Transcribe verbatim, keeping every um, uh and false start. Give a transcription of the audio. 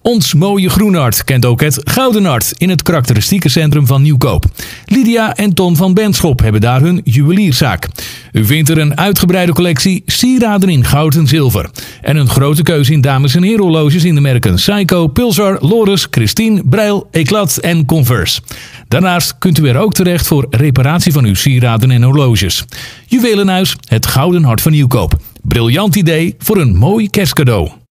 Ons mooie Groenhart kent ook het Gouden Hart in het karakteristieke centrum van Nieuwkoop. Lydia en Ton van Benschop hebben daar hun juwelierszaak. U vindt er een uitgebreide collectie sieraden in goud en zilver. En een grote keuze in dames- en herenhorloges in de merken Psycho, Pulsar, Loris, Christine, Breil, Eclat en Converse. Daarnaast kunt u er ook terecht voor reparatie van uw sieraden en horloges. Juwelenhuis, het Gouden Hart van Nieuwkoop. Briljant idee voor een mooi kerstcadeau.